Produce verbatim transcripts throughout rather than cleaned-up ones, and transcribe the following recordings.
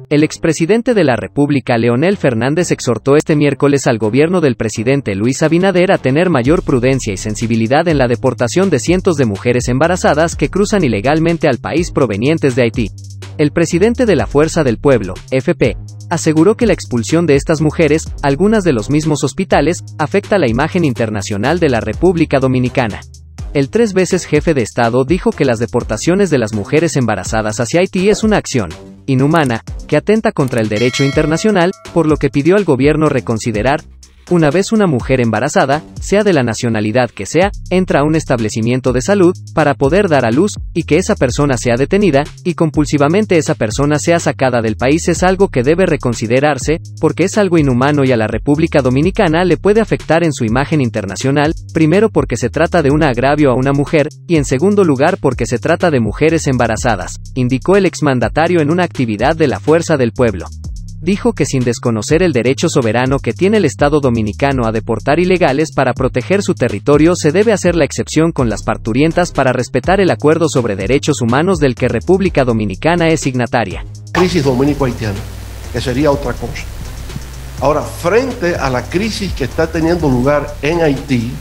El expresidente de la República Leonel Fernández exhortó este miércoles al gobierno del presidente Luis Abinader a tener mayor prudencia y sensibilidad en la deportación de cientos de mujeres embarazadas que cruzan ilegalmente al país provenientes de Haití. El presidente de la Fuerza del Pueblo, F P, aseguró que la expulsión de estas mujeres, algunas de los mismos hospitales, afecta la imagen internacional de la República Dominicana. El tres veces jefe de Estado dijo que las deportaciones de las mujeres embarazadas hacia Haití es una acción inhumana, que atenta contra el derecho internacional, por lo que pidió al gobierno reconsiderar, una vez una mujer embarazada, sea de la nacionalidad que sea, entra a un establecimiento de salud, para poder dar a luz, y que esa persona sea detenida, y compulsivamente esa persona sea sacada del país es algo que debe reconsiderarse, porque es algo inhumano y a la República Dominicana le puede afectar en su imagen internacional, primero porque se trata de un agravio a una mujer, y en segundo lugar porque se trata de mujeres embarazadas, indicó el exmandatario en una actividad de la Fuerza del Pueblo. Dijo que sin desconocer el derecho soberano que tiene el Estado dominicano a deportar ilegales para proteger su territorio se debe hacer la excepción con las parturientas para respetar el acuerdo sobre derechos humanos del que República Dominicana es signataria. Crisis dominico-haitiana, que sería otra cosa. Ahora, frente a la crisis que está teniendo lugar en Haití,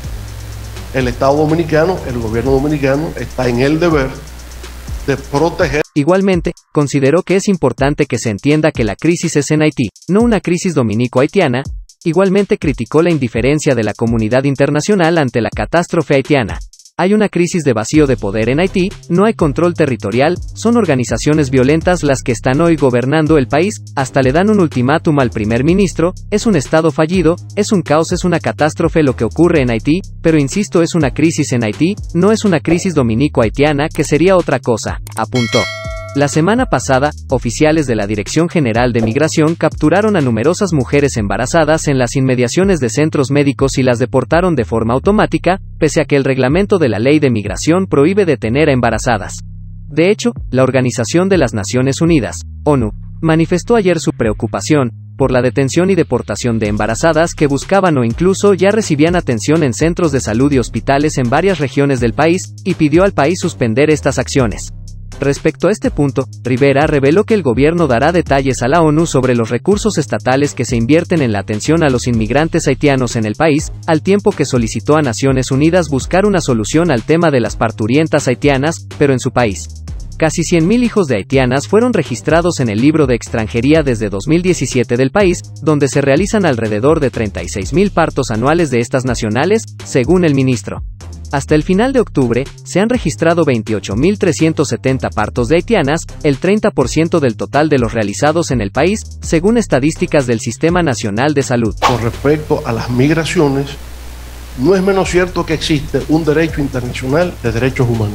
el Estado dominicano, el gobierno dominicano, está en el deber de proteger. Igualmente, consideró que es importante que se entienda que la crisis es en Haití, no una crisis dominico-haitiana. Igualmente criticó la indiferencia de la comunidad internacional ante la catástrofe haitiana. Hay una crisis de vacío de poder en Haití, no hay control territorial, son organizaciones violentas las que están hoy gobernando el país, hasta le dan un ultimátum al primer ministro, es un estado fallido, es un caos, es una catástrofe lo que ocurre en Haití, pero insisto es una crisis en Haití, no es una crisis dominico-haitiana que sería otra cosa, apuntó. La semana pasada, oficiales de la Dirección General de Migración capturaron a numerosas mujeres embarazadas en las inmediaciones de centros médicos y las deportaron de forma automática, pese a que el reglamento de la Ley de Migración prohíbe detener a embarazadas. De hecho, la Organización de las Naciones Unidas, ONU, manifestó ayer su preocupación por la detención y deportación de embarazadas que buscaban o incluso ya recibían atención en centros de salud y hospitales en varias regiones del país, y pidió al país suspender estas acciones. Respecto a este punto, Rivera reveló que el gobierno dará detalles a la ONU sobre los recursos estatales que se invierten en la atención a los inmigrantes haitianos en el país, al tiempo que solicitó a Naciones Unidas buscar una solución al tema de las parturientas haitianas, pero en su país. Casi cien mil hijos de haitianas fueron registrados en el libro de extranjería desde dos mil diecisiete del país, donde se realizan alrededor de treinta y seis mil partos anuales de estas nacionales, según el ministro. Hasta el final de octubre, se han registrado veintiocho mil trescientos setenta partos de haitianas, el treinta por ciento del total de los realizados en el país, según estadísticas del Sistema Nacional de Salud. Con respecto a las migraciones, no es menos cierto que existe un derecho internacional de derechos humanos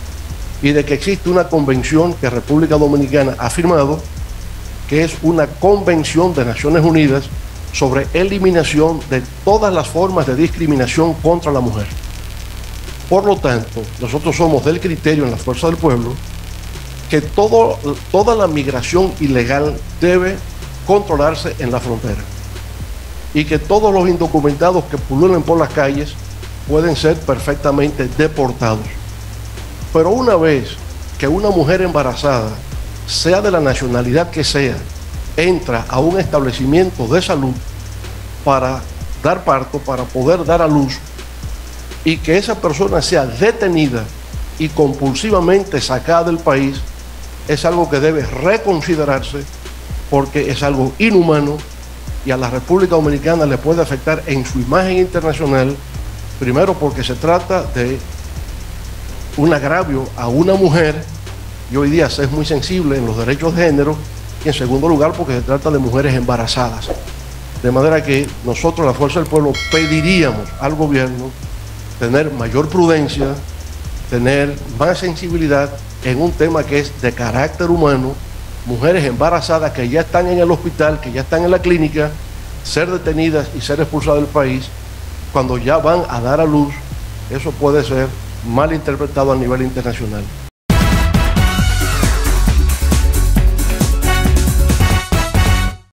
y de que existe una convención que República Dominicana ha firmado, que es una convención de Naciones Unidas sobre eliminación de todas las formas de discriminación contra la mujer. Por lo tanto, nosotros somos del criterio en la Fuerza del Pueblo que todo, toda la migración ilegal debe controlarse en la frontera y que todos los indocumentados que pululen por las calles pueden ser perfectamente deportados. Pero una vez que una mujer embarazada, sea de la nacionalidad que sea, entra a un establecimiento de salud para dar parto, para poder dar a luz, y que esa persona sea detenida y compulsivamente sacada del país, es algo que debe reconsiderarse porque es algo inhumano y a la República Dominicana le puede afectar en su imagen internacional, primero porque se trata de un agravio a una mujer y hoy día se es muy sensible en los derechos de género, y en segundo lugar porque se trata de mujeres embarazadas. De manera que nosotros, la Fuerza del Pueblo, pediríamos al gobierno tener mayor prudencia, tener más sensibilidad en un tema que es de carácter humano, mujeres embarazadas que ya están en el hospital, que ya están en la clínica, ser detenidas y ser expulsadas del país, cuando ya van a dar a luz, eso puede ser mal interpretado a nivel internacional.